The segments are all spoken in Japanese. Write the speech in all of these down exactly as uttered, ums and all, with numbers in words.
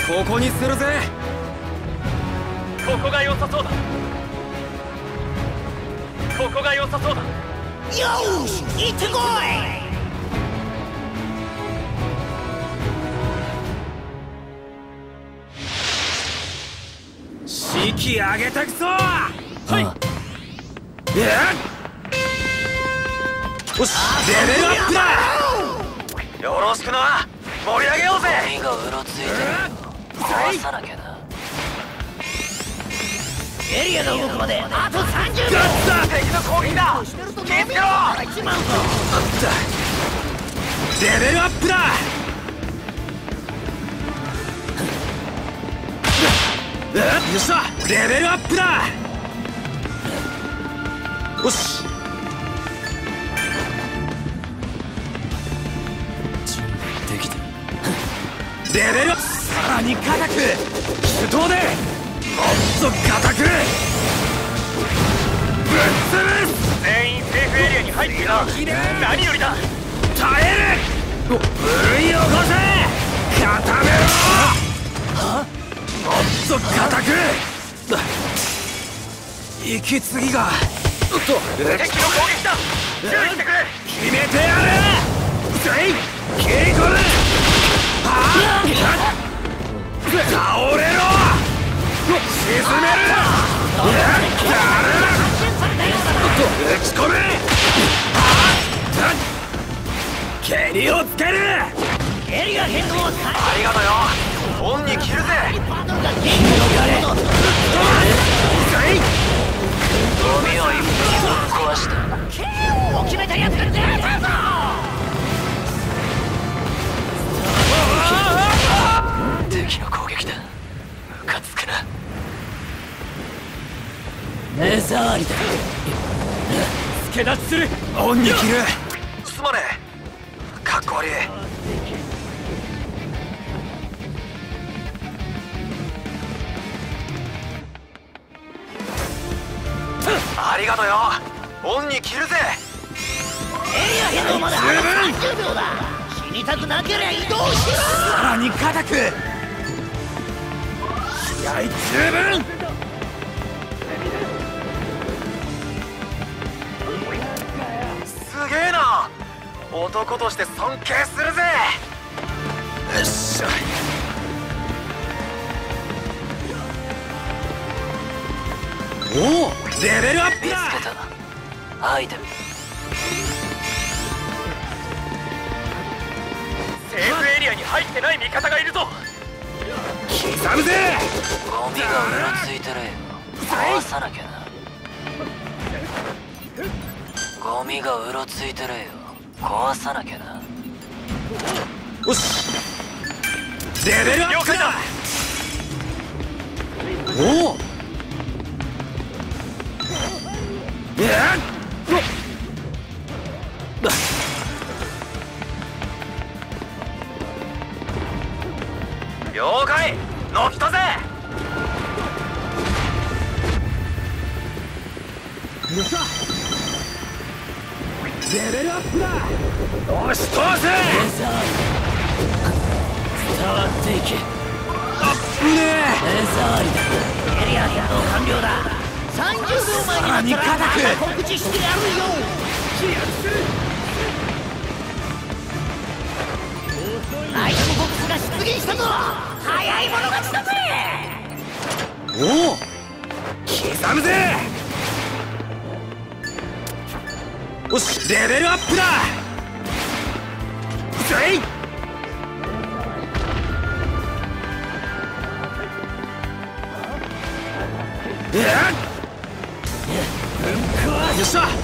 ここにするぜ。 ここが良さそうだ。ここが良さそうだ。 よし、行ってこい。士気上げてくぞ。 はい。 よし、レベルアップだ。 よろしくな。盛り上げようぜ。 ゴミがうろついてるよ。壊さなきゃな。 エリアが動くまであとさんじゅうびょう。 敵の攻撃だ。気をつけろ。 レベルアップだ。よっしゃ、レベルアップだ。よし、準備できた。レベルアップ、さらに硬く手刀でもっと硬くぶっ潰す。 全員セーフエリアに入っていな。何よりだ。 耐える。ふるい起こせ。固めろ。もっと硬く。息継ぎが。おっと、 敵の攻撃だ。注意してくれ。 決めてやる。せい、切り込む。はあ、倒れろ。沈める。打ち込め。はあ、蹴りをつける。 エリア変動。 ありがとよ。オンに切るぜ。 ゴミを一匹ぶっ壊した。 ケーオー を決めたやつが出たぞ。 敵の攻撃だ。ムカつくな。 目障りだ。 助立ちする。 オンに切る。 すまねえ。かっこ悪い。ありがとよ。オンに切るぜ。 エリア変動まであとさんじゅうびょうだ。死にたくなけりゃ移動しろ。 さらに硬く。試合十分。 すげえな。男として尊敬するぜ。 よっしゃ。おお、レベルアップ見だ。 つけた。アイテム。 セーフエリアに入ってない味方がいるぞ。 刻むぜ。 ゴミがうろついてるよ。壊さなきゃな。ゴミがうろついてるよ。壊さなきゃな。 よし、レベルアップだ。おお、いやっ、 了解。乗ったぜ。 よっしゃ、レベルアップだ。押し通せ。 伝わっていけ。 あっぶねえ。 目障りだ。エリア変動完了だ。さんじゅうびょうまえになったらまた告知してやるよ。アイテムボックスが出現したぞ。早い者勝ちだぜ。 おお、刻むぜ。よし、レベルアップだ。せい。いやっ、よっしゃ。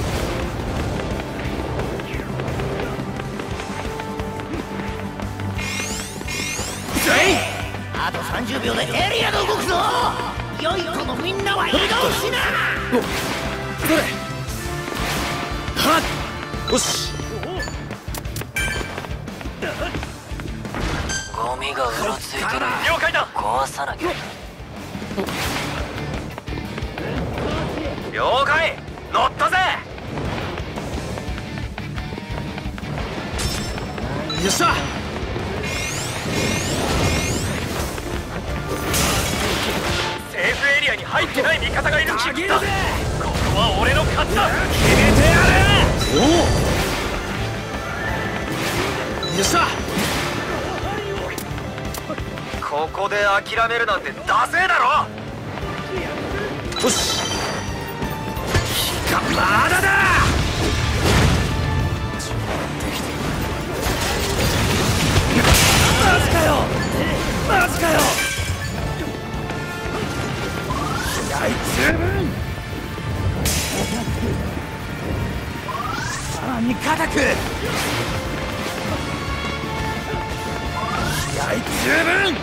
あとさんじゅうびょうでエリアが動くぞ。良い子のみんなは移動しな。 お、それ。はっ、よし。 ゴミがうろついてるよ。 了解だ。 壊さなきゃな。 了解。乗ったぜ。 よっしゃ。 入ってない味方がいる気分だ。ここは俺の勝ちだ。 決めてやれ。おお、よっしゃ。 ここで諦めるなんてダセえだろ。 よし、まだだ。マジかよ、マジかよ。気合十分。さらに固く。気合十分。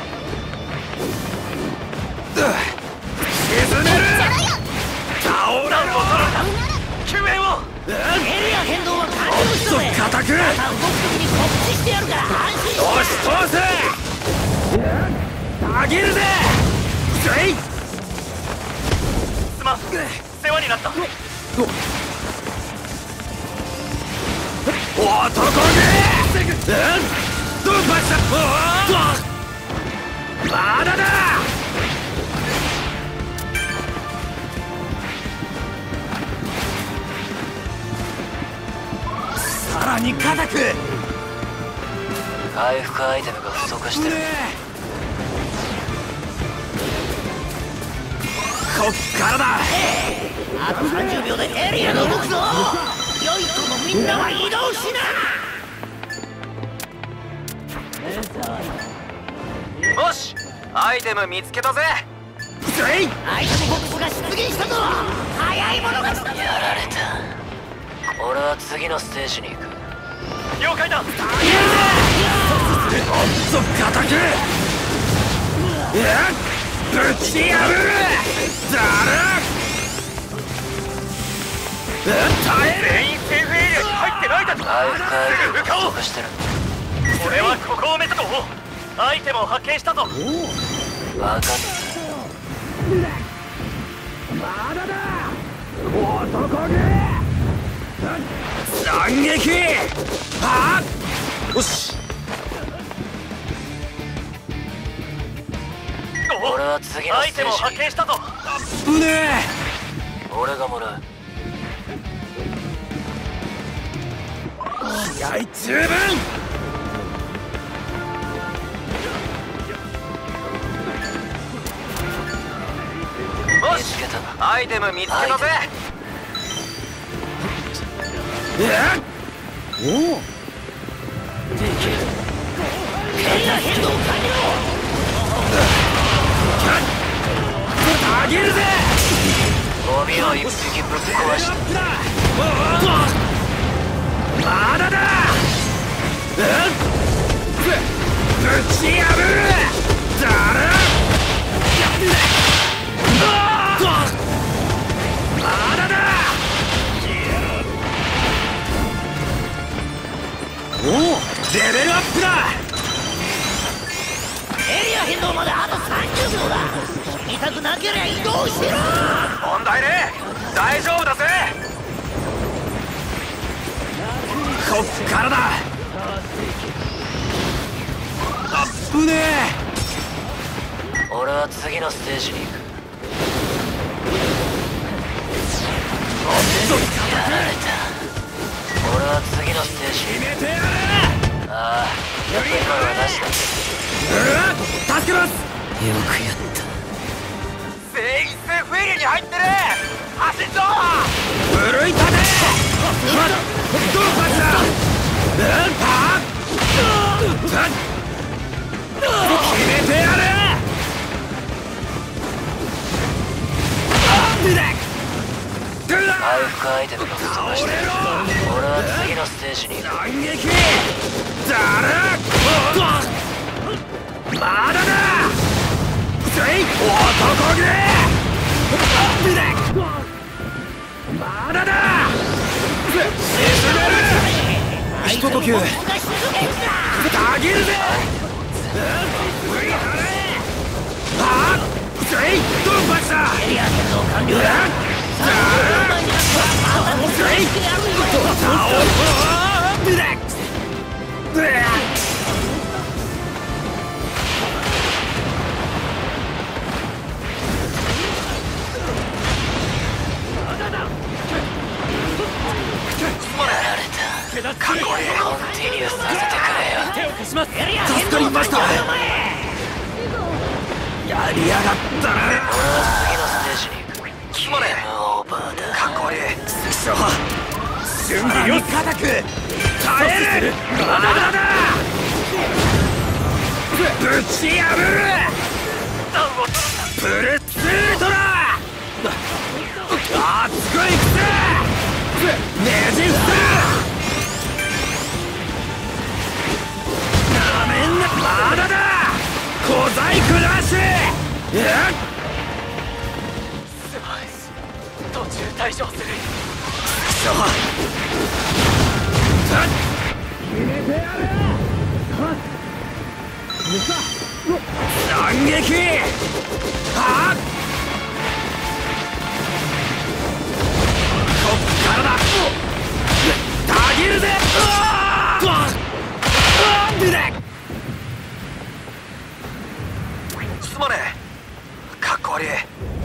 沈める。倒れろ。 救援を。 エリア変動は完了したぜ。 固く。 また動く時に告知してやるから安心しろ。 よし、通せ。あげるぜ。せい。 すまん、世話になった。 男気。ドンパチだ。まだだ。さらに固く。 回復アイテムが不足してる。 こっからだ。 あとさんじゅうびょうでエリアが動くぞ。良い子のみんなは移動しな。 よし、アイテム見つけたぜ。 せい。 アイテムボックスが出現したぞ。早い者勝ちだ。 やられた。俺は次のステージに行く。 了解だ。 おっと固く。ぶち破る。だる。耐える。 全員セーフエリアに入ってないだと。 回復アイテムが不足してる。 俺はここを目指す。アイテムを発見したぞ。 分かった。 まだだ。男気。斬撃。はあ。よし。 俺は次のアイテムをステージに発見したぞ。 うね俺がもらう。 気合十分。 よし、 見つけた。 アイテム見つけたぜ。 おお。 エリア変動完了。 あげるぜ。 ゴミを一匹ぶっ壊した。 まだだ。ぶち破る。だる。まだだ。おお、レベルアップだ。 エリア変動まであとさんじゅうびょうだ。死にたくなけりゃ移動しろ。 問題ねえ、大丈夫だぜ。 こっからだ。あっぶねえ。 俺は次のステージに行く。やられた。俺は次のステージに。 決めてやれ。 ああ、やっぱ今のはなしだ。 助けます。 よくやった。 全員セーフエリアに入ってね。走んぞ。 奮い立て。ドンパチだ。は決めてやれ。 回復アイテムが不足してる。俺は次のステージに行く。 斬撃。だる。まだだ。せい。男気。まだだ。沈める。ひと呼吸。たぎるぜ。振り払え。はあ。せい。ドンパチだ。 エリア変動完了だ。さんじゅうびょうまえになったらまたぶつけてやるよ。 助かりました。やりやがったな。 俺は次のステージに行く。 すまねえ。 オーバーだ。 かっこ悪い。 師匠準備を固く耐える。まだだ。ぶち破る。プルツートラ熱くいくぜ。ねじ伏せ。なめんな。まだだ。小細工なし。 すまん。途中退場する。 師匠決めてやる。斬撃。はっこっからだ。たぎるぜ。うわっすまねえ。かっこ悪い。